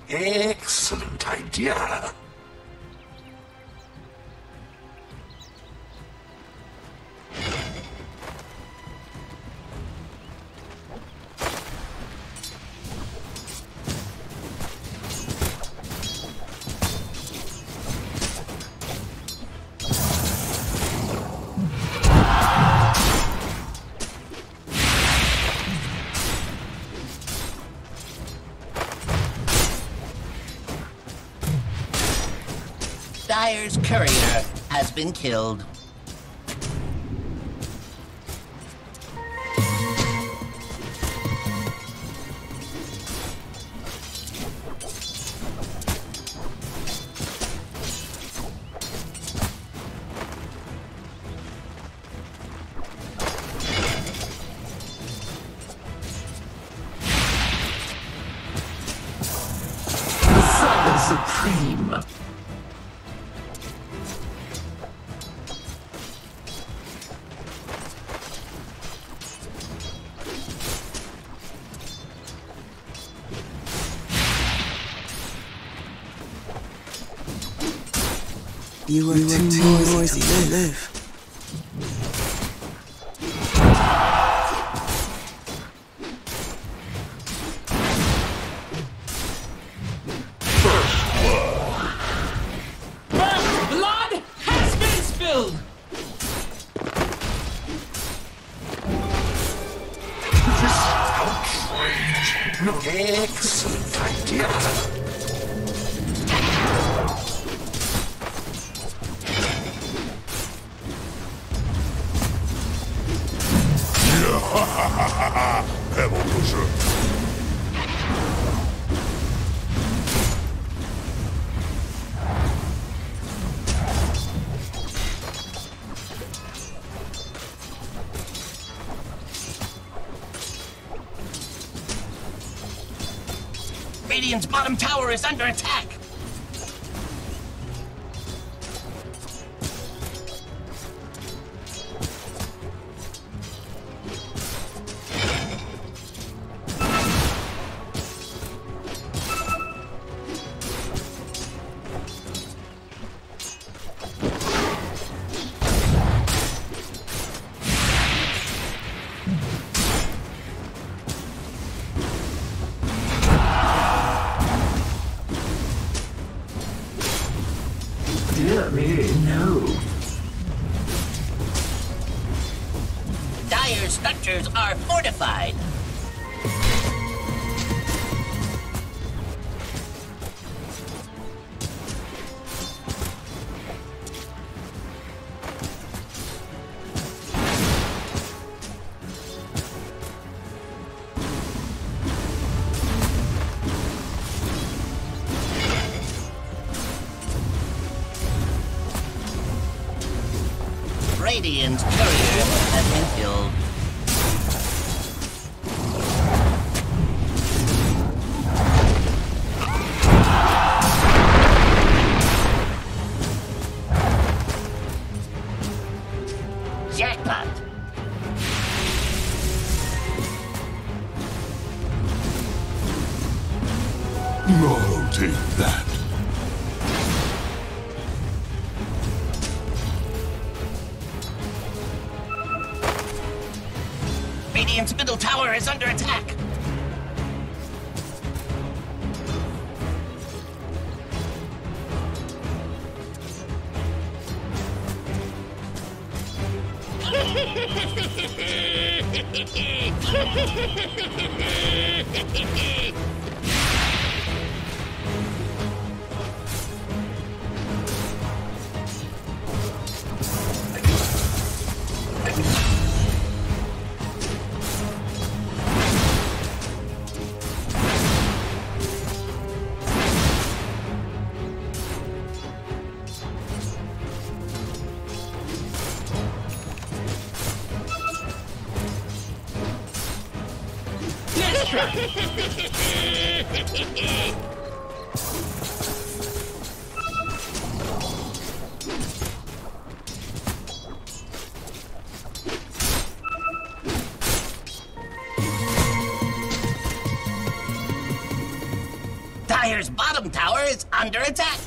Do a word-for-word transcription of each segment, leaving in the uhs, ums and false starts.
Excellent idea. Dire's courier has been killed. Supreme. You were, you were too, too noisy, noisy to live. live. Blood has been spilled! This outrage. Excellent idea. Pebble pusher. Radiant's bottom tower is under attack. Dear me, no. Dire's structures are fortified. Radiant's courier has been killed. Jackpot! No, take that. Radiant's middle tower is under attack. Dire's bottom tower is under attack.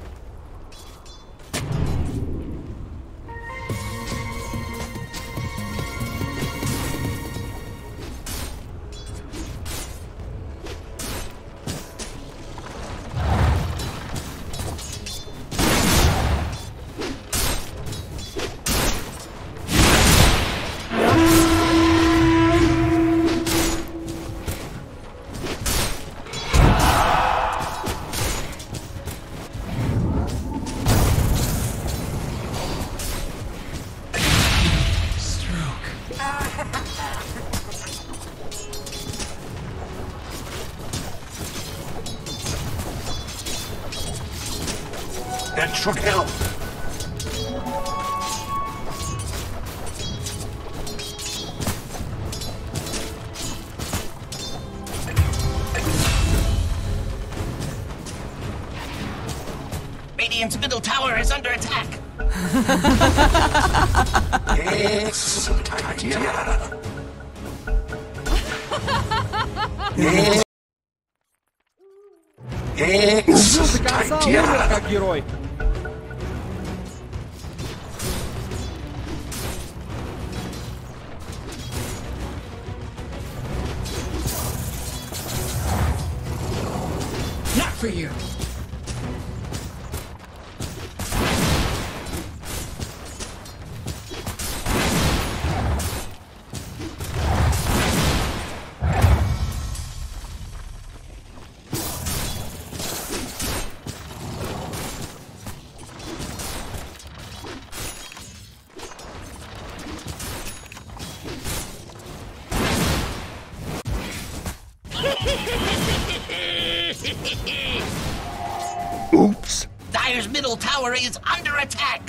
That should help. Radiant's middle tower is under attack. Excellent idea. Excellent idea. Как герой. Not for you. Oops. Dire's middle tower is under attack.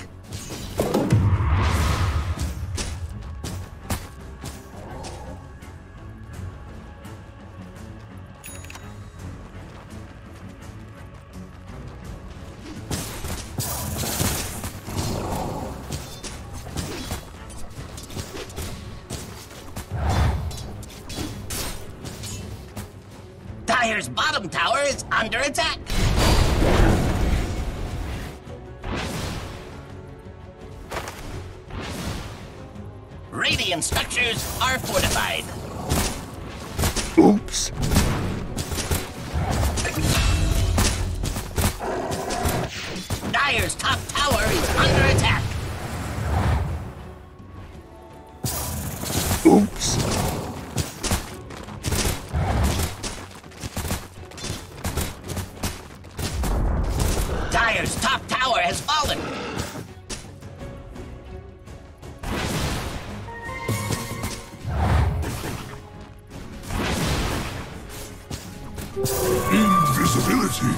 Dire's bottom tower is under attack. Radiant structures are fortified. Oops. Dire's top tower is under attack. Oops. Dire's top tower has fallen. Invisibility.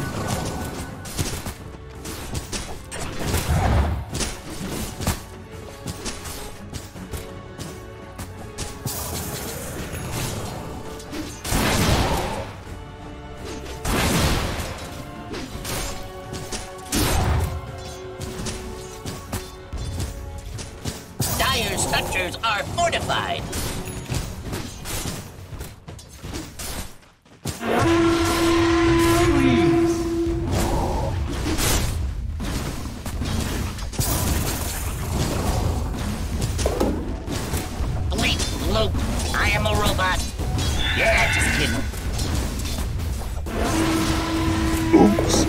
Dire's structures are fortified. Luke, I am a robot. Yeah, just kidding. Oops.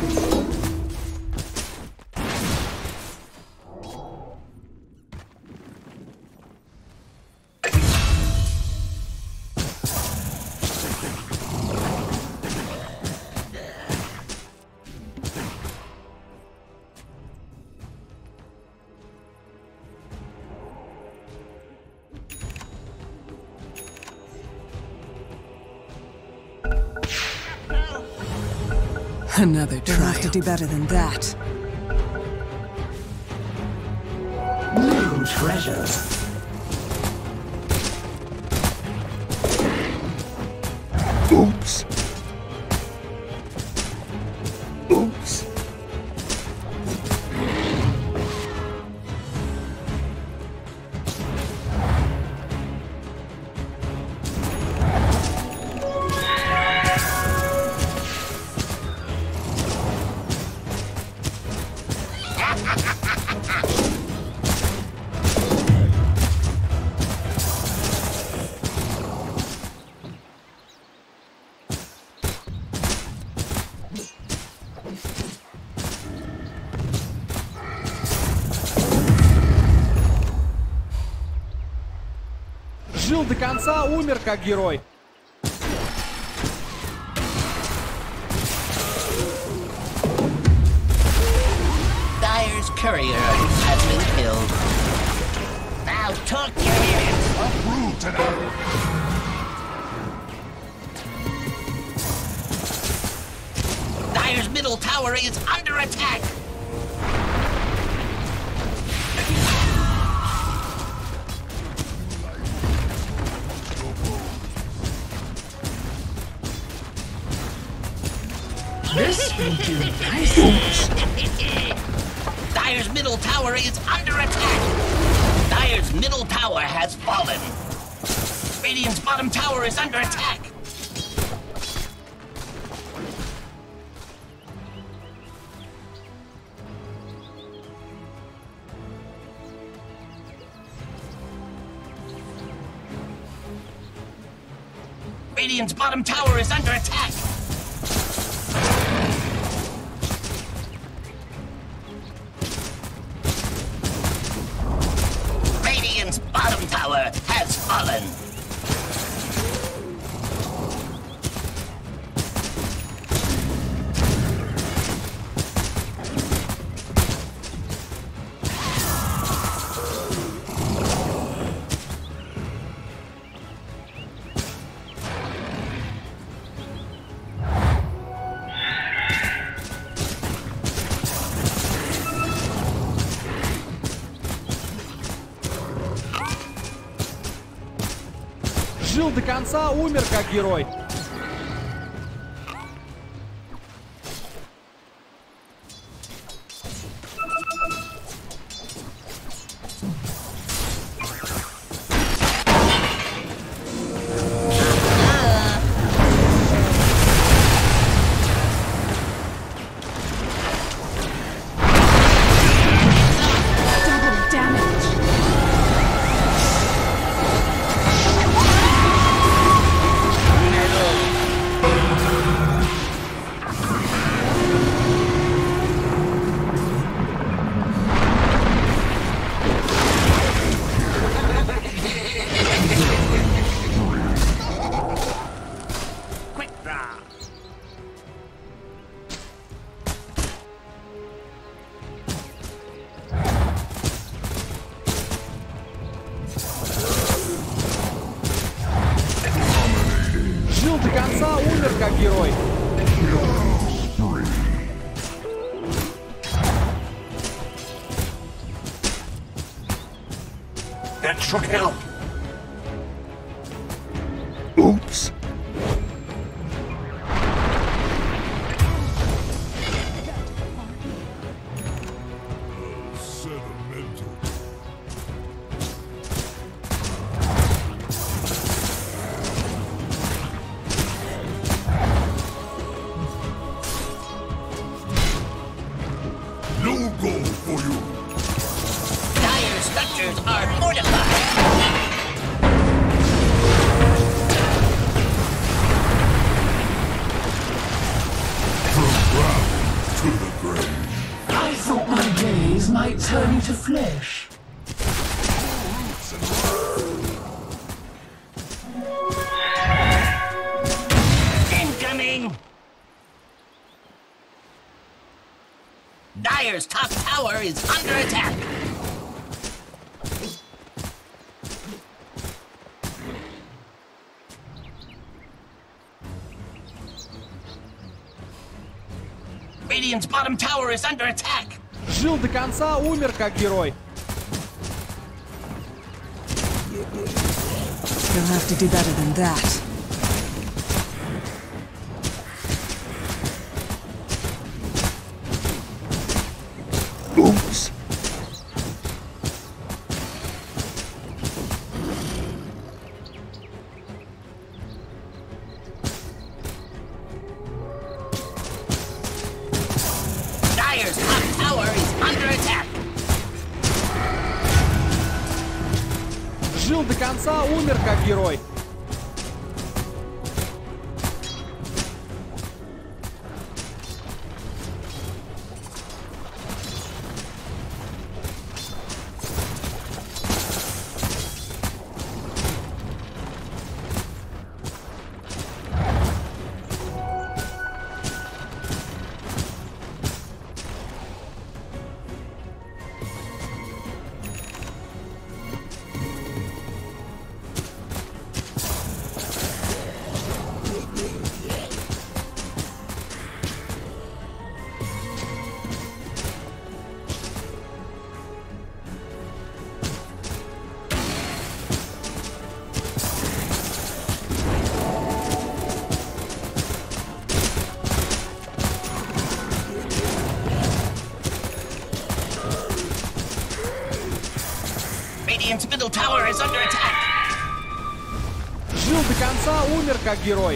Another trial. You'll have to do better than that. New treasure. Oops. Oops. Жил до конца, умер как герой. Dyer's courier has been killed. Now talk your ears. Uproot and out. Dyer's middle tower is under attack. This will do nicely. Dyer's middle tower is under attack. Dyer's middle tower has fallen. Radiant's bottom tower is under attack. Radiant's bottom tower is under attack. Radiant's bottom tower has fallen. Жил до конца, умер как герой. Жил до конца, умер как герой. That should help. Oops. Sentimental. No goal for you. Dyer's structures are fortified. From ground to the grave. I thought my gaze might turn you to flesh. Incoming! Dyer's top tower is under attack. Radiant's bottom tower is under attack. Жил до конца, умер как герой. You'll have to do better than that. Oops. Dyer's top tower is under attack. Жил до конца, умер как герой. Radiant's middle tower is under attack. Жил до конца, умер как герой.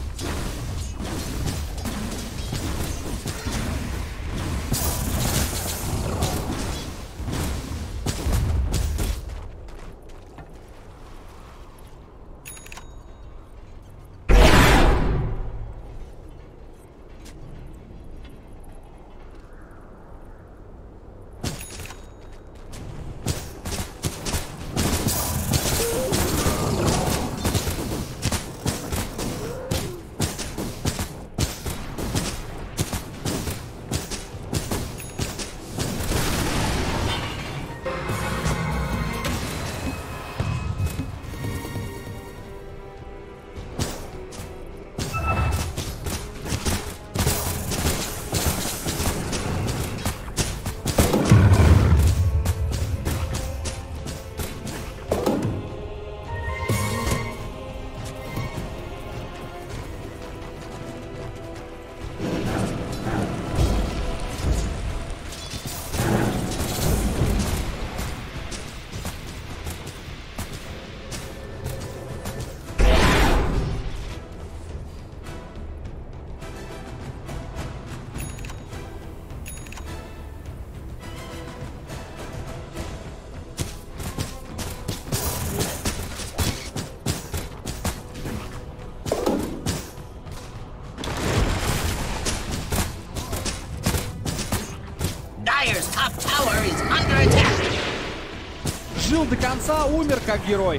Dire's top tower is under attack. Жил до конца, умер как герой.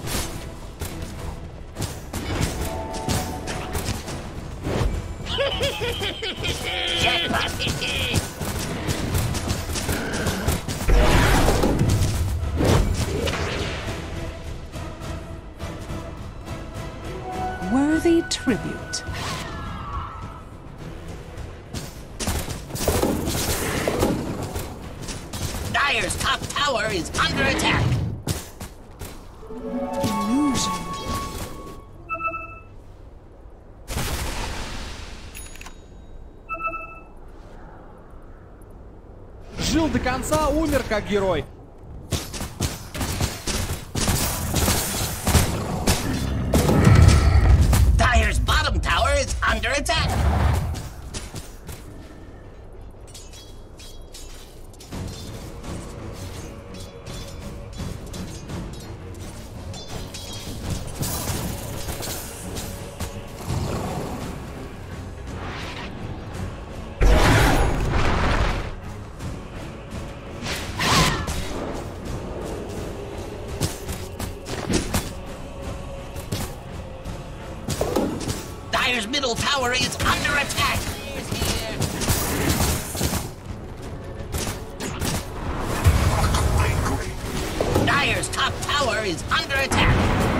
Worthy tribute. Dire's top tower is under attack. Illusion. Жил до конца, умер как герой. Dire's bottom tower is under attack. Dire's middle tower is under attack. Dire's top tower is under attack.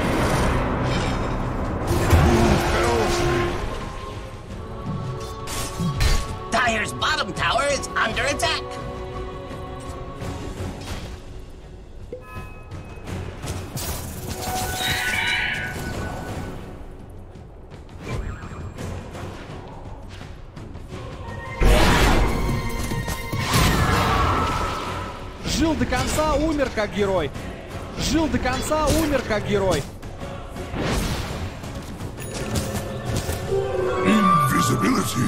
Dire's bottom tower is under attack. Жил до конца, умер как герой. Жил до конца, умер как герой. Invisibility.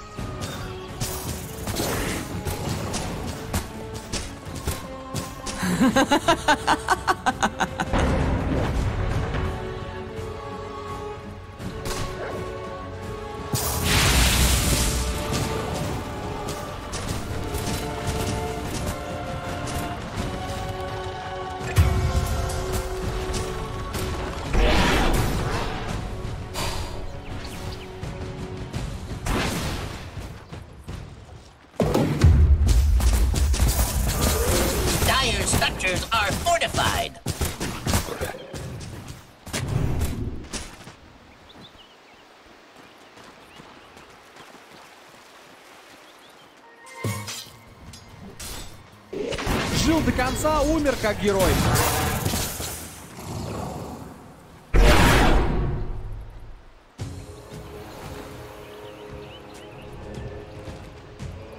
Dire's structures are fortified. Жил до конца, умер как герой.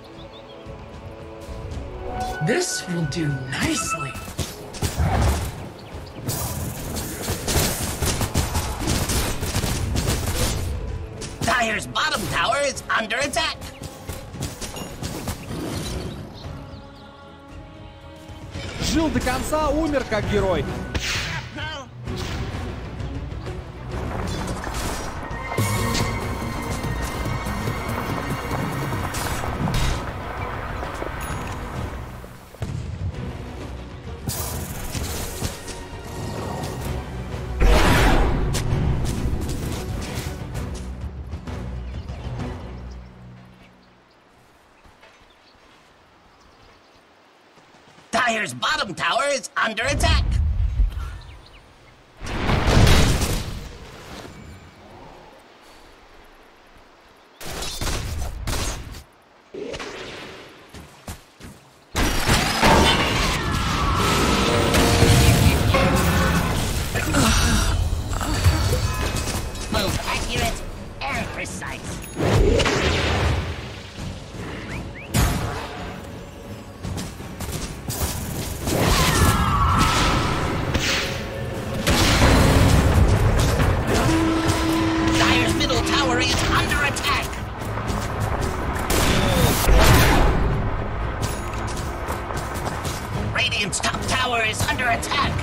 This will do nicely. Dire's bottom tower is under attack. Жил до конца, умер как герой. Dire's bottom tower is under attack. Move accurate and precise. Radiant's top tower is under attack.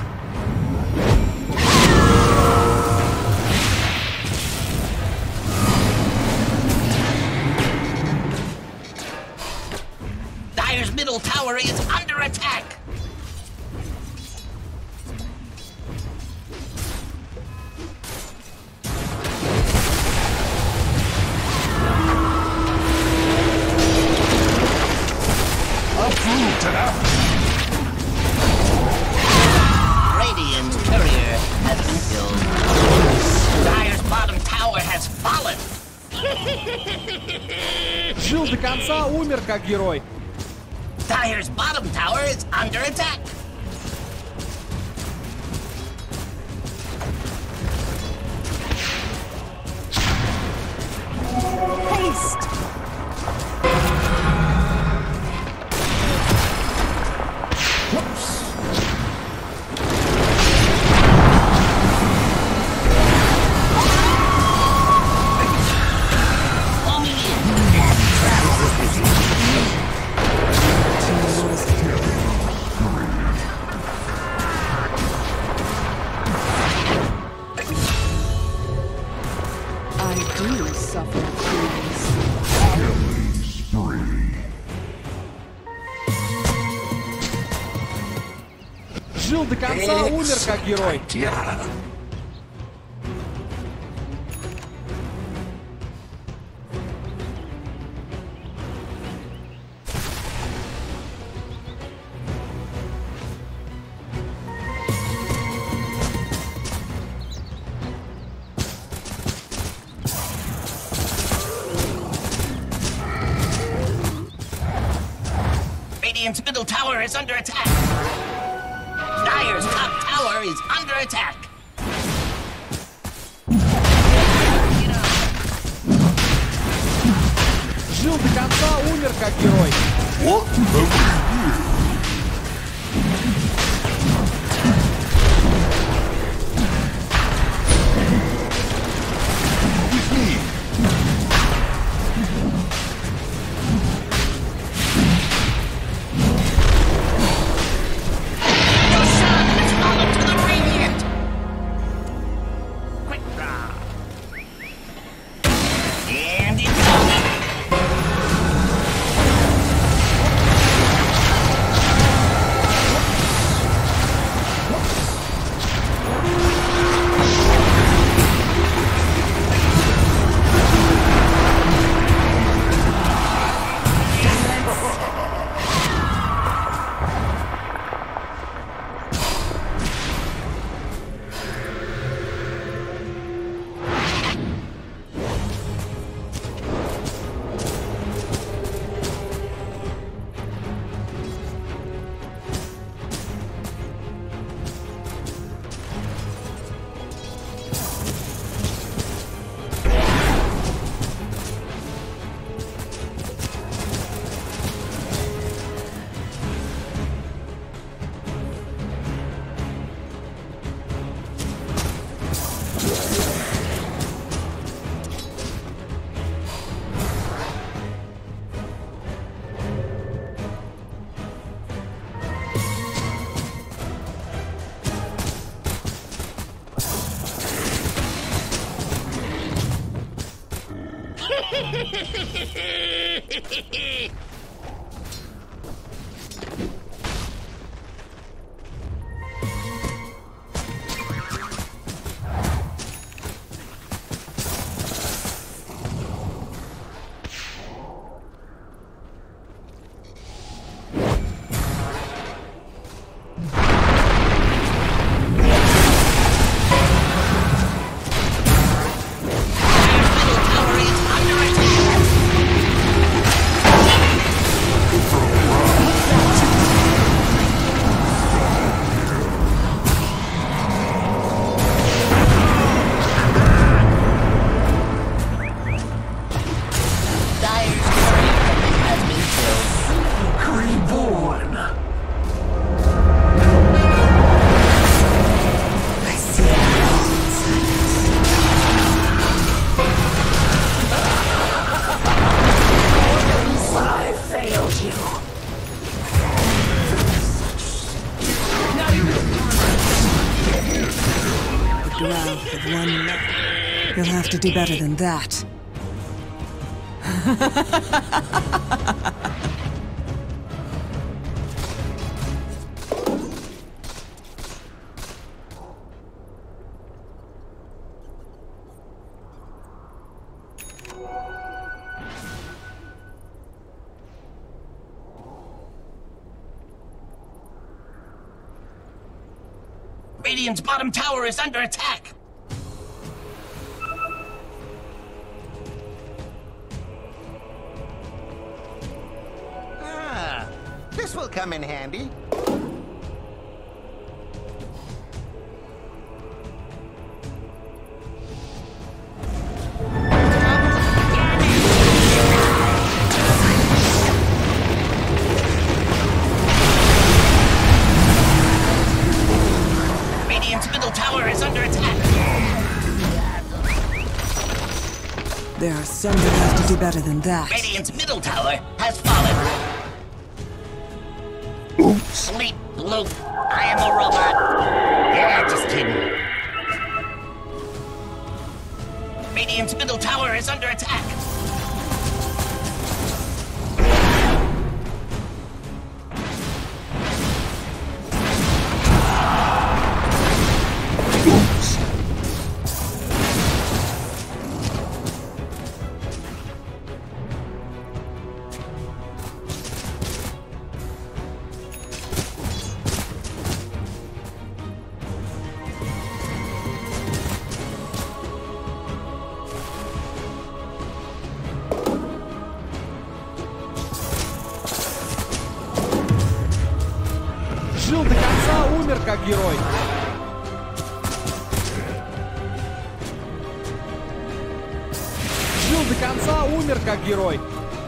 Dire's middle tower is under attack. Approved to that. Radiant's courier has been killed. Dire's bottom tower has fallen. Жил до конца, умер как герой. Dire's bottom tower is under attack. Haste! Жил до конца, умер как герой. Radiant's middle tower is under attack. Dire's top tower is under attack. Жил до конца, умер как герой. What the Drow have one left. You'll have to do better than that. Radiant's bottom tower is under attack! Ah, this will come in handy. There are some that have to do better than that. Radiant's middle tower has fallen. Oops. Sleep, Luke. I am a robot. Yeah, just kidding. Radiant's middle tower is under attack. Жил до конца, умер как герой. Жил до конца, умер как герой.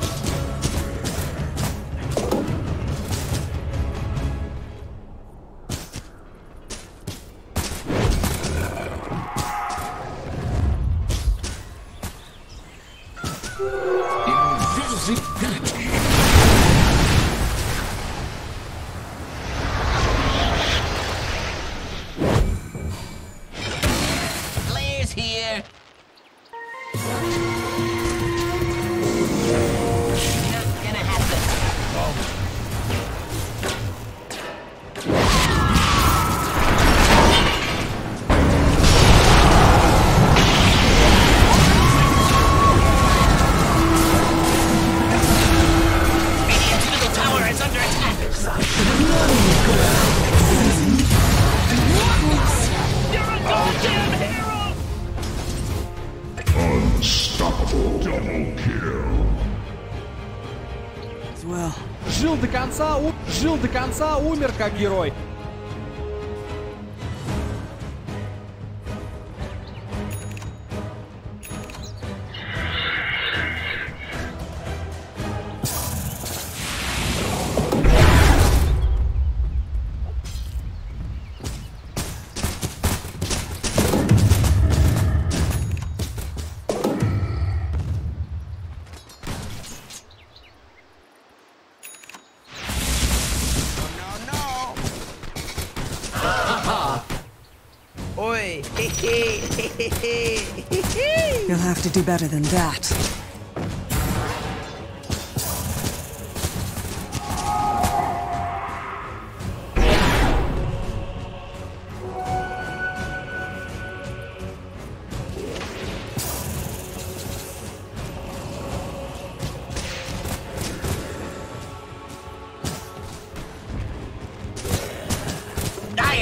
Here. Not gonna happen. Radiant's middle tower is under attack. You're a goddamn hero! Unstoppable double kill. Well. Жил до конца, у... жил до конца, умер как герой. You'll have to do better than that.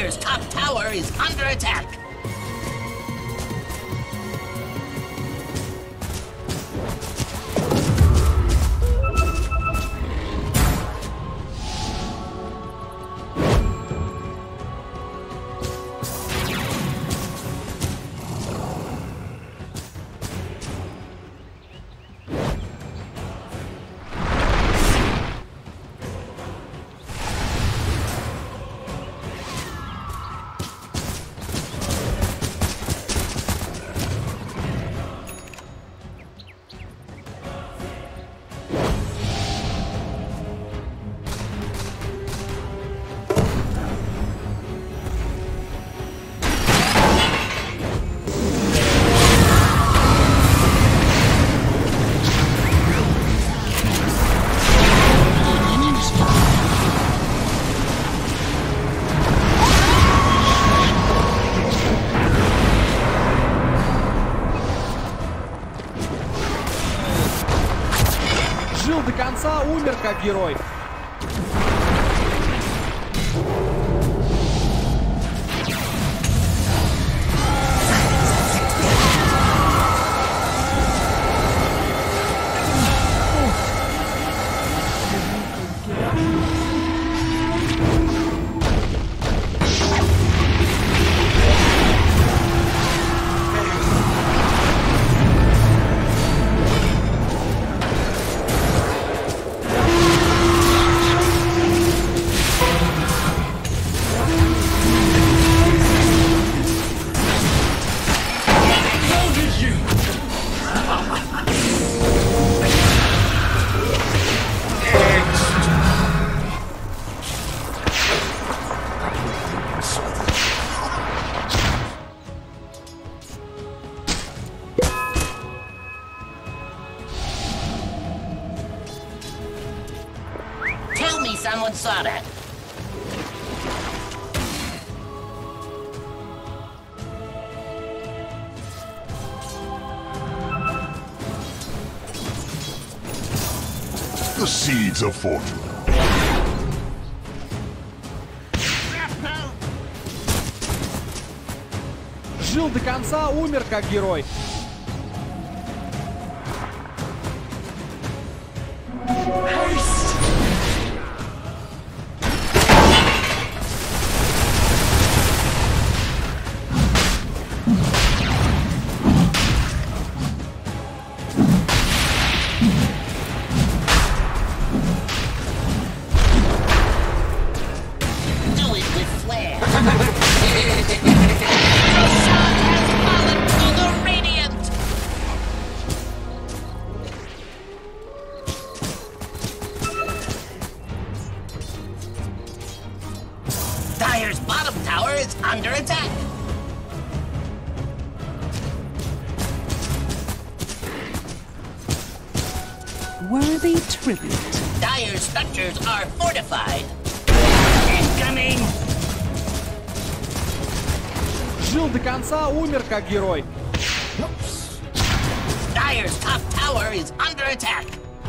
Dire's top tower is under attack. Жил до конца, умер как герой. Tell me someone saw that. The seeds of fortune. Жил до конца, умер как герой. Do it with flair. The sun has fallen to the radiant. Dire's bottom tower is under attack. Worthy tribute. Dire's structures are fortified. Incoming! Жил до конца, умер как герой. Dire's top tower is under attack.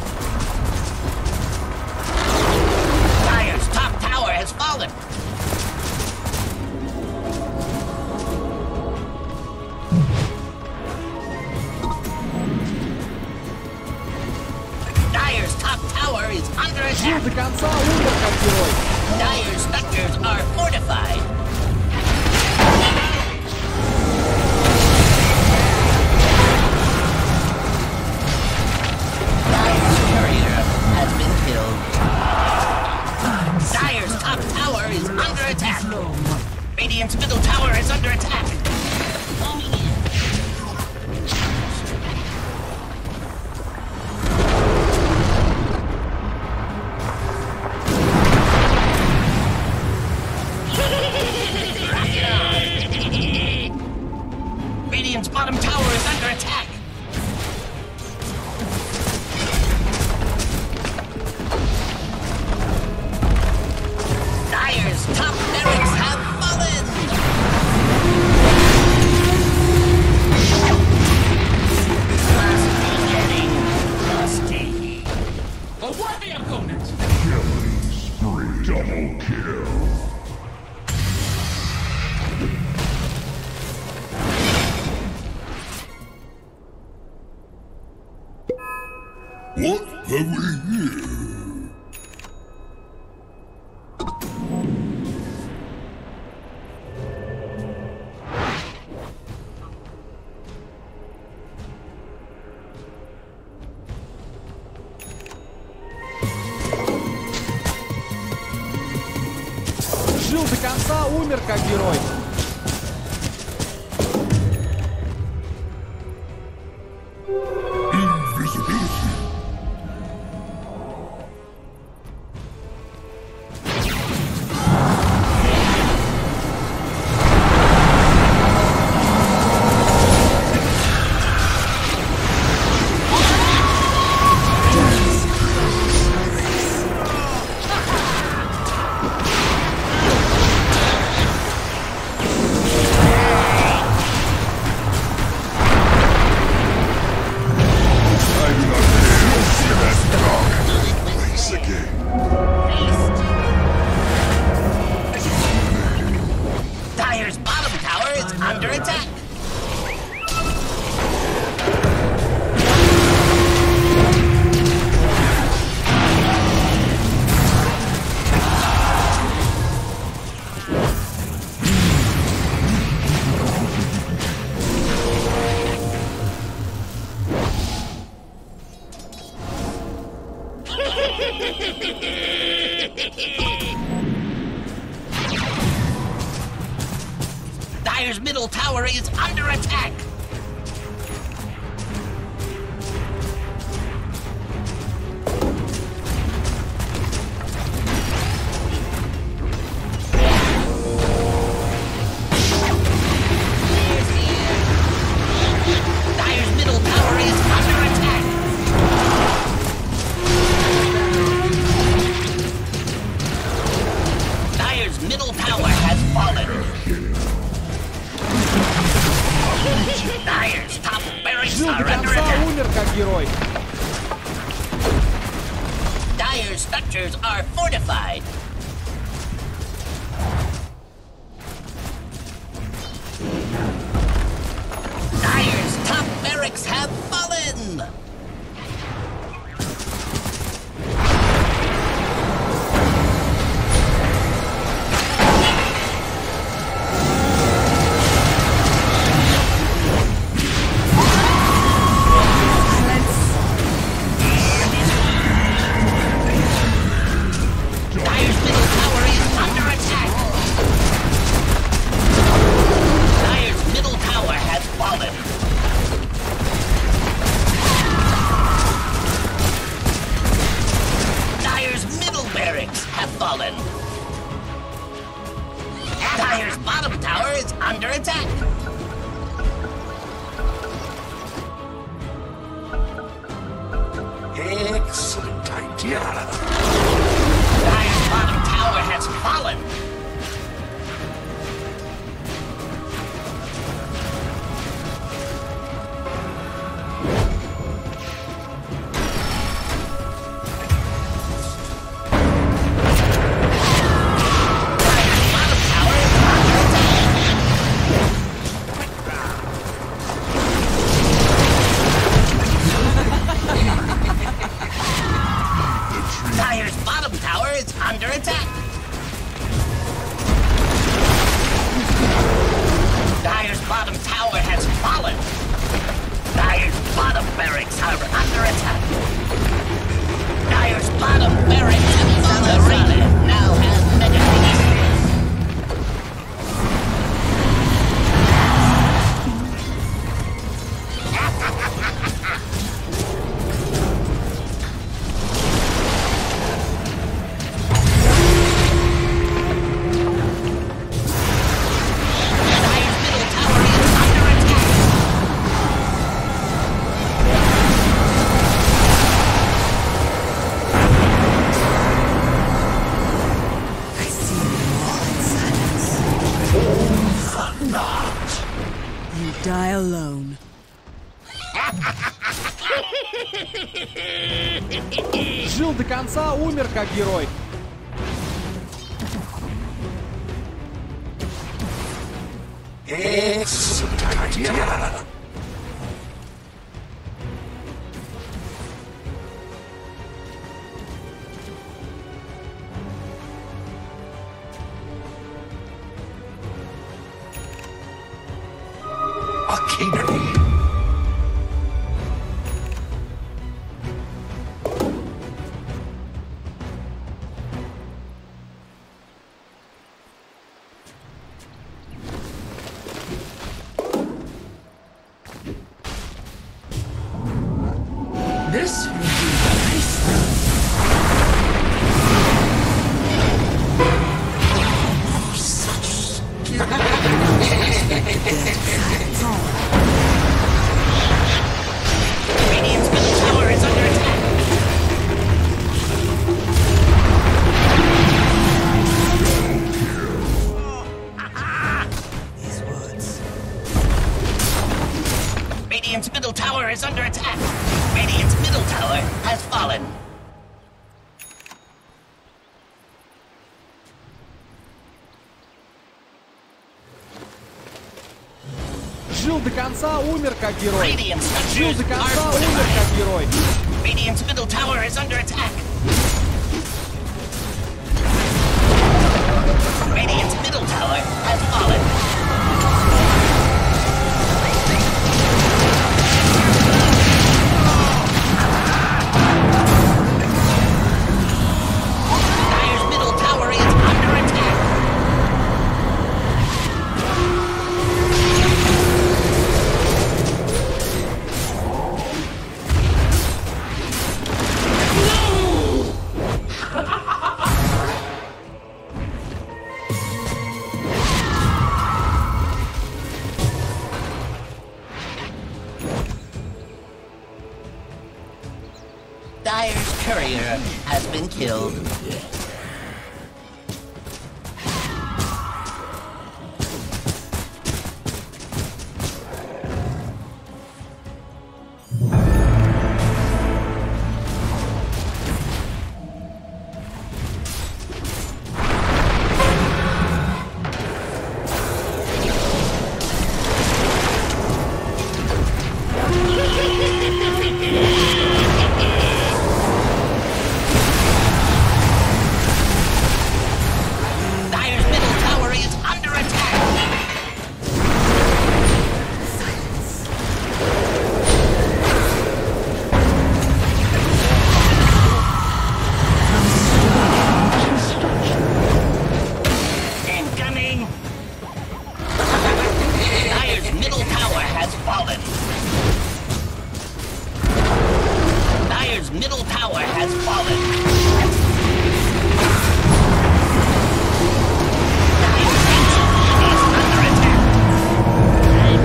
Dire's top tower has fallen. Dire's top tower is under Жил attack. до конца, умер как герой. Dire's structures are fortified. Dire's courier has been killed. Dire's top tower is under attack. Radiant's middle tower is under attack. Foaming in. Radiant's bottom tower is under attack. Dire's top barracks have fallen. What have we here? Жил до конца, умер как герой. Dire's bottom tower is under attack. Dire's middle tower is under attack. Dire's middle tower is under attack. Dire's middle tower has fallen. Dire's top barracks Жил до are under конца, attack. умер как герой. Dire's structures are fortified. Dire's top barracks have fallen. Dire's middle tower is under attack. Dire's middle tower has fallen. Dire's middle barracks have fallen. Dire's bottom tower is under attack. Excellent idea. Dire's bottom tower has fallen. Dire's bottom tower is under attack. Dire's bottom tower is under attack. Dire's bottom tower has fallen. Dire's bottom barracks are under attack. Dire's bottom barracks have fallen. The Rapier now has Medusa. Dire's middle tower is under attack. I see you all in silence. You die alone. Жил до конца, умер как герой. Excellent idea. A kingdom. This will be nice. Radiant's middle tower is under attack. These woods. Radiant's middle tower is under attack. Radiant's middle tower has fallen. Жил до конца, умер как герой. Radiant Жил structures до are конца, умер fortified. как герой. Radiant's middle tower is under attack. Radiant's middle tower has fallen. Dire's middle tower is under attack. Dire's courier has been killed. Dire's middle tower is under attack. Incoming. Dire's middle tower has fallen. Dire's middle tower has fallen. Dire's ancient is under attack.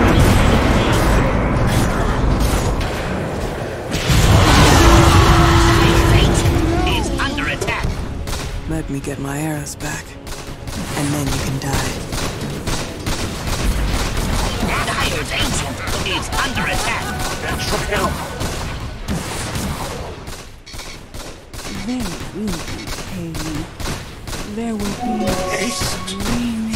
Dire's ancient is under attack. Let me get my arrows back, and then you can die. Dire's ancient is under attack. Get some help. There will be pain. There will be Haste. screaming.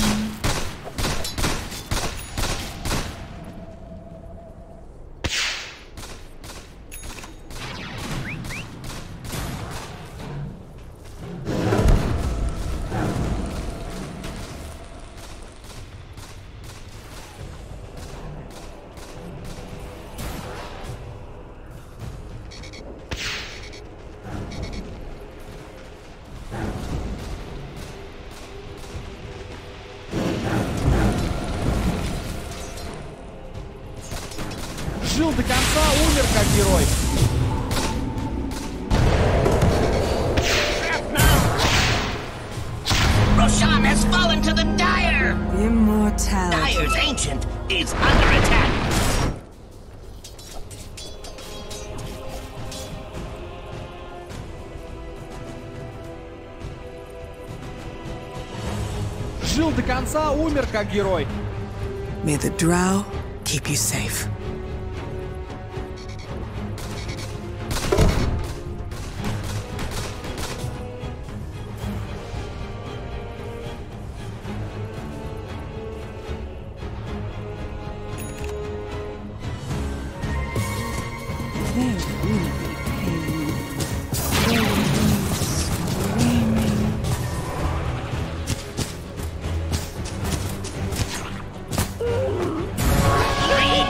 Жил до конца, умер как герой. Roshan has fallen to the Dire. Immortality. Dire's ancient is under attack. Жил до конца, умер как герой. May the Drow keep you safe. There will be pain. There will be screaming. Three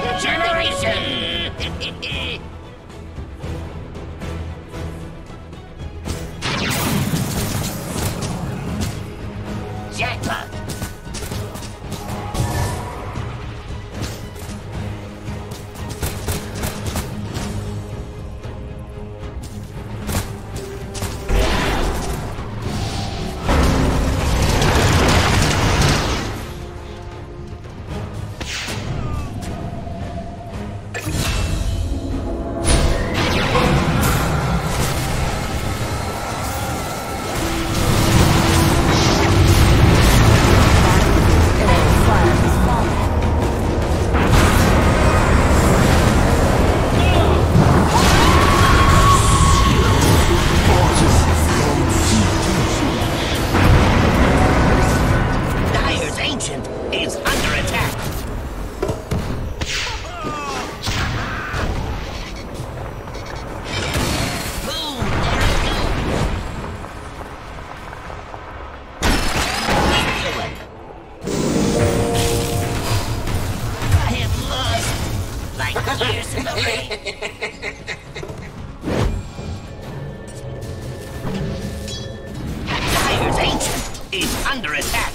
under attack.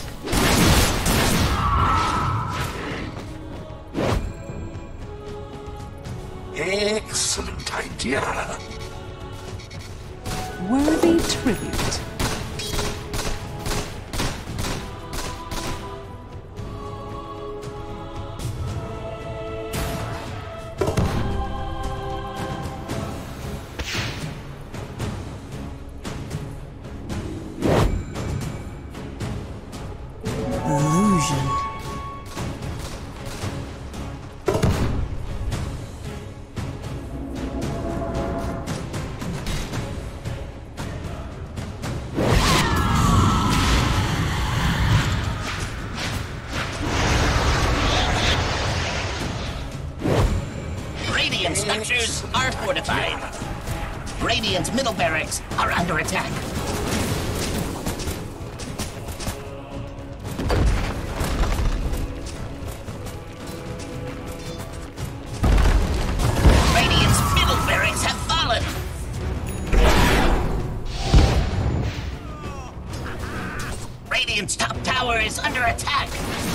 Excellent idea. Worthy tribute. Illusion. Radiant structures are fortified. Radiant's middle barracks are under attack. Radiant's middle barracks have fallen. Radiant's top tower is under attack.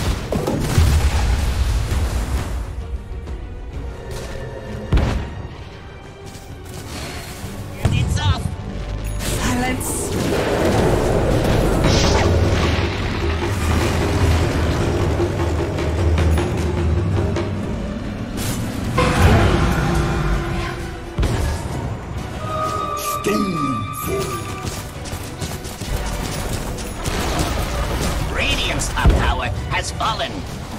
It's off. Silence. Radiant's top tower has fallen.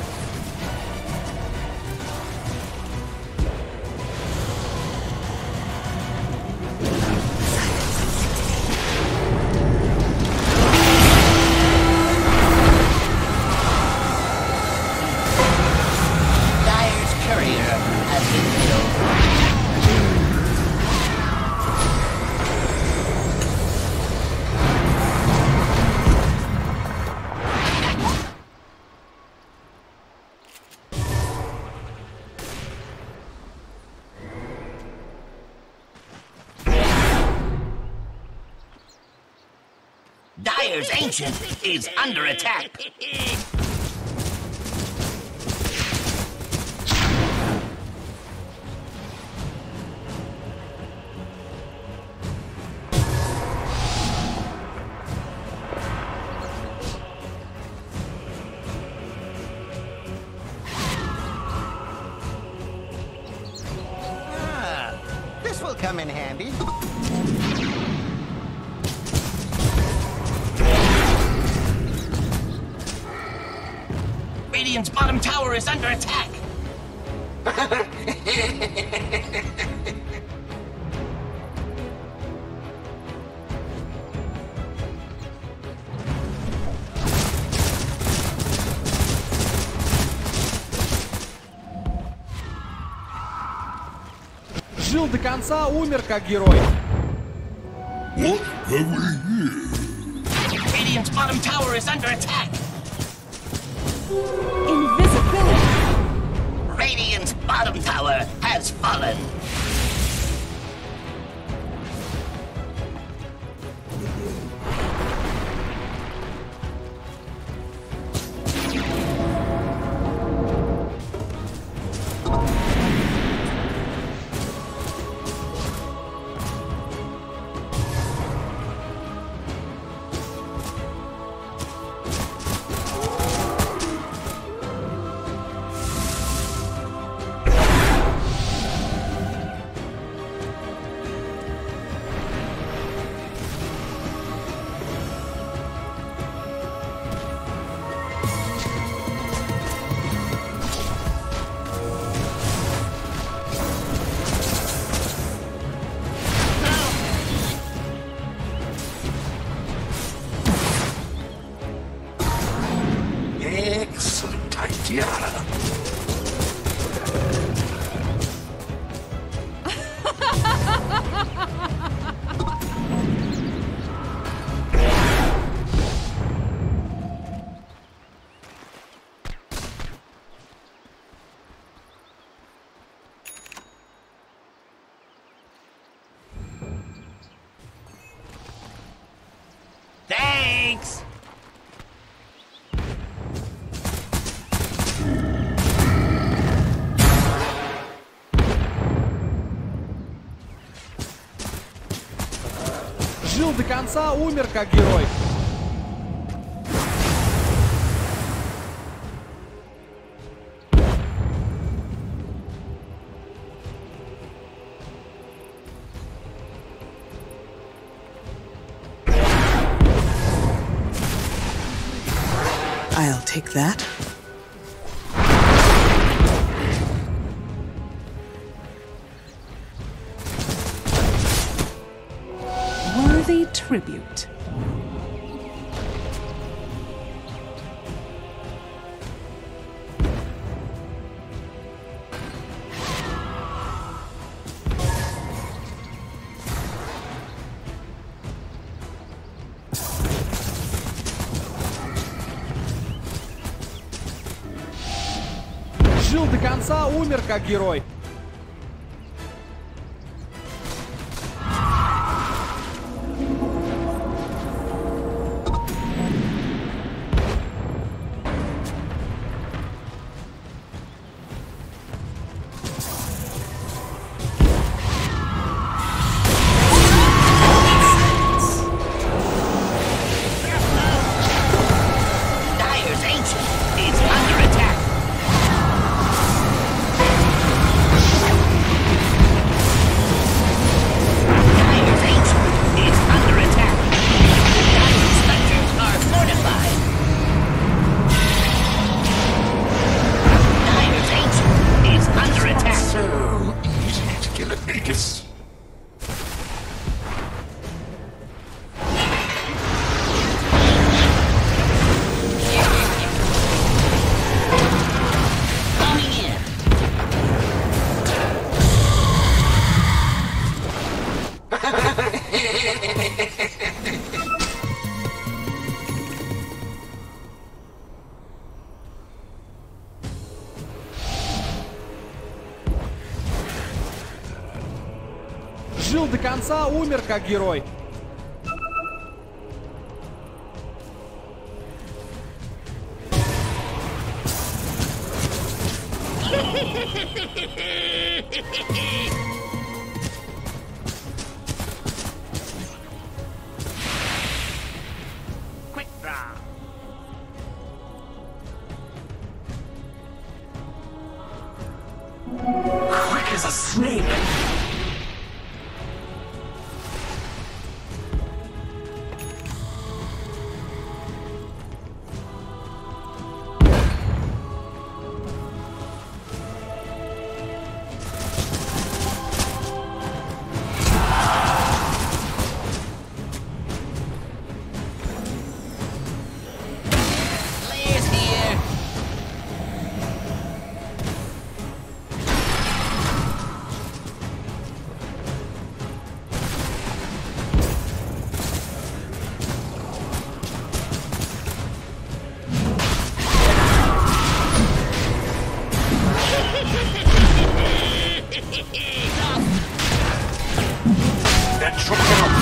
Dire's courier has been killed. Dire's Ancient is under attack. Ah, this will come in handy. Radiant's bottom tower is under attack. Жил до конца, умер как герой. Radiant's bottom tower is under attack. Invisibility. Radiant's bottom tower has fallen. Excellent idea. Thanks. Жил до конца, умер как герой. I'll take that. Worthy tribute. Жил до конца, умер как герой. Dire's ancient is under attack. Dire's ancient is under attack. Dire's structures are fortified. Dire's ancient is under attack. So easy to kill a Medusa. Coming in. Жил до конца, умер как герой. Quick draw. Quick as a snake. Players here. That's your kill.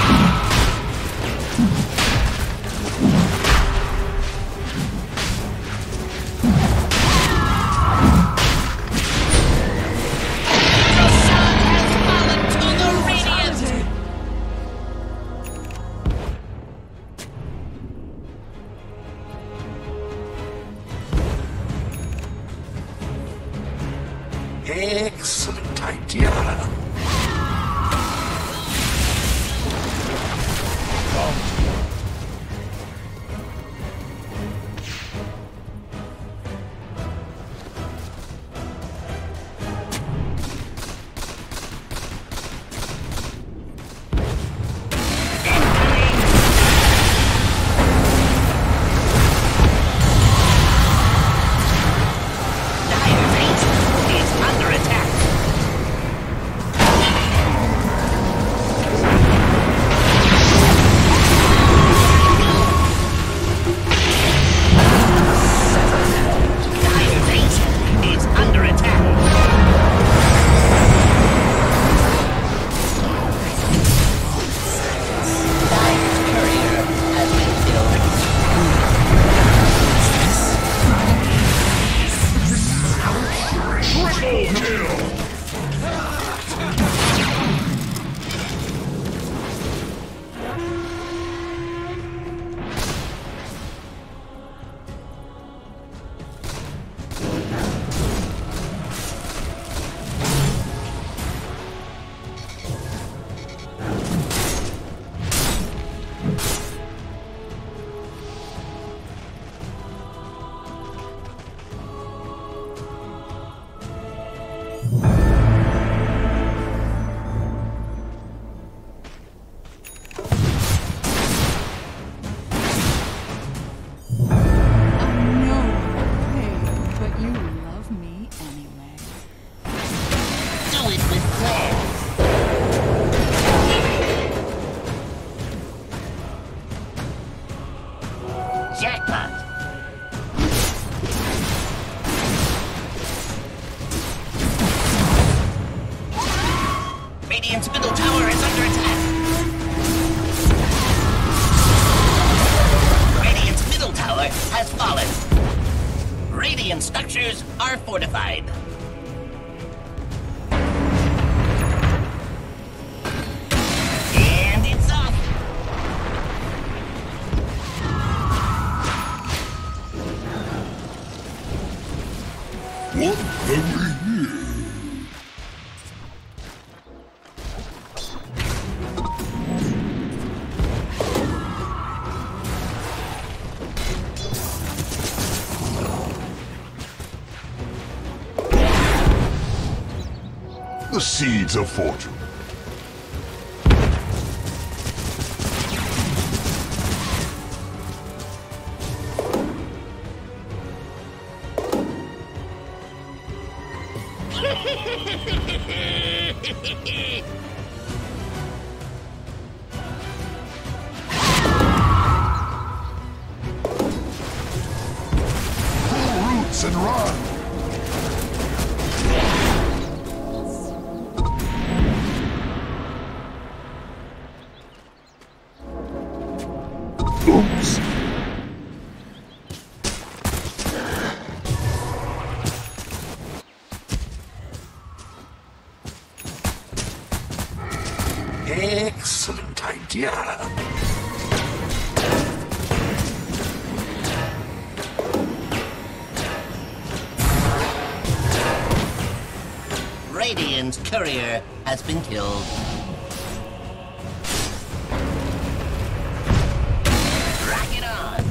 Fallen to the radiant. Excellent idea. Dire's ancient is under attack. are fortified. And it's off. What have we here? The seeds of fortune. Pull roots and run. Oops. Excellent idea. Radiant's courier has been killed. Rack it on.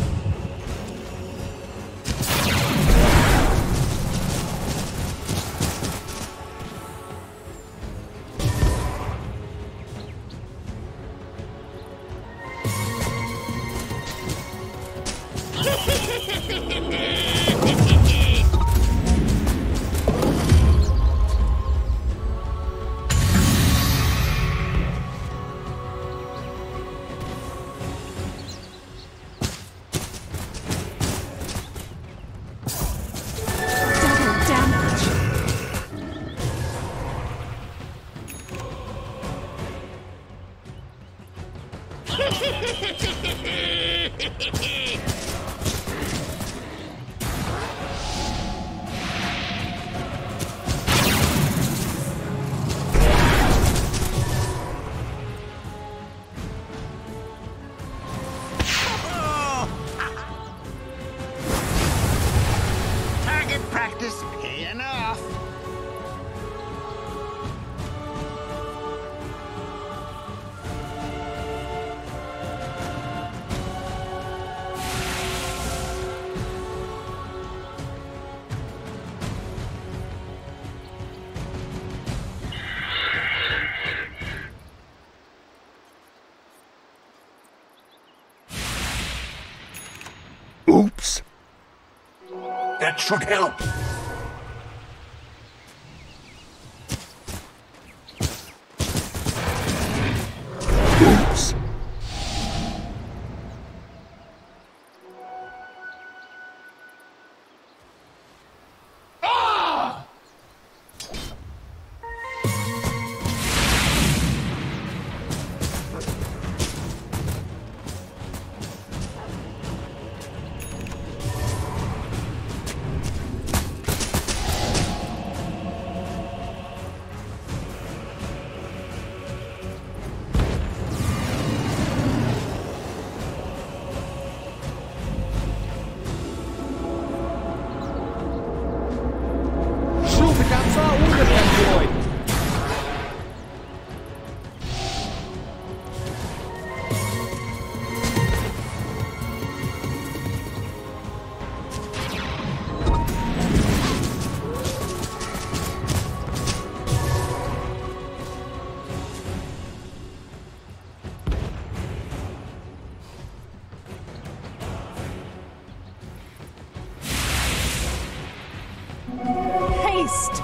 Target practice paying off. Oops. That should help. Oops. Жил до конца, умер как герой. Haste!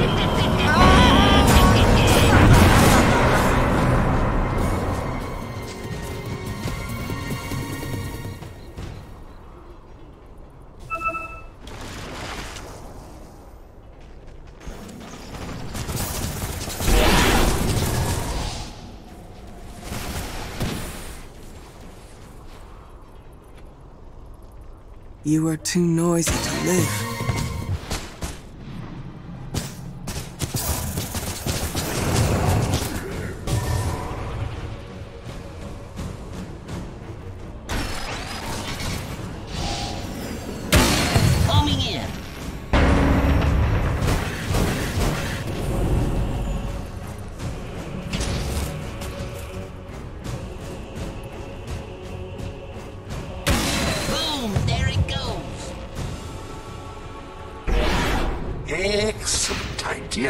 You are too noisy to live. Coming in. Excellent idea.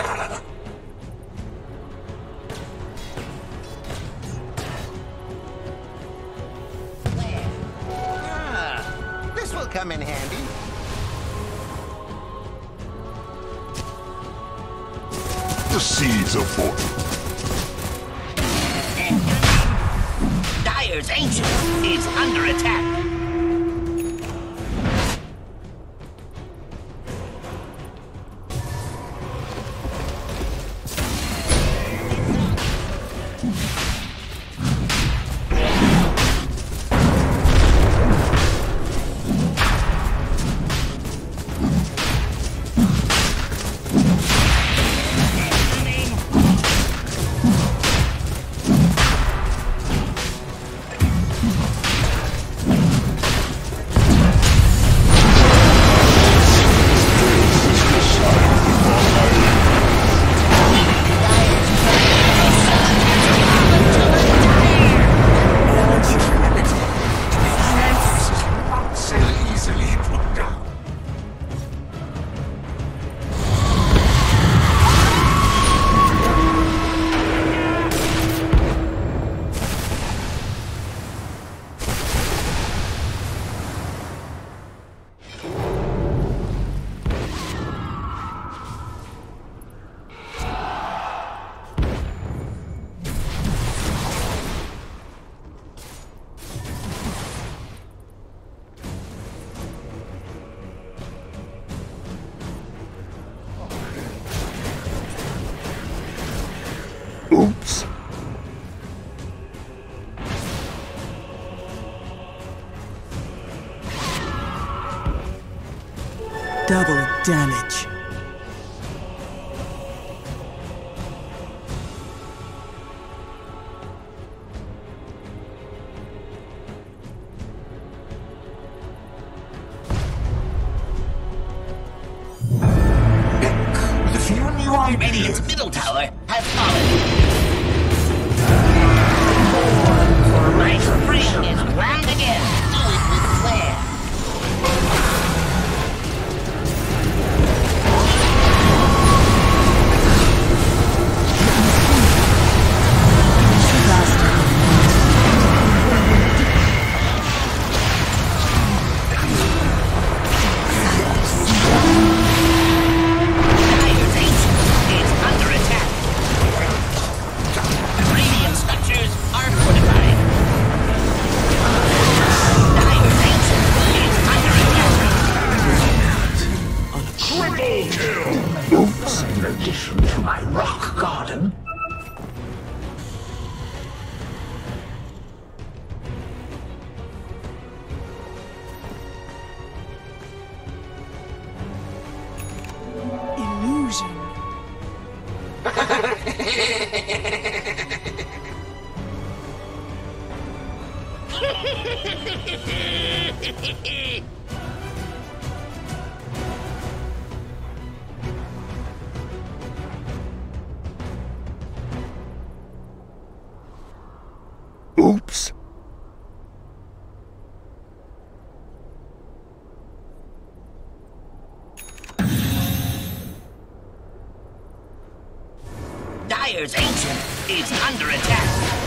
Ah, this will come in handy. The seeds of fortune. Dire's Ancient is under attack. Oops. Double damage. Radiant's middle tower has fallen. My spring is grand again. Do it with flair. Oops. Dire's Ancient is under attack.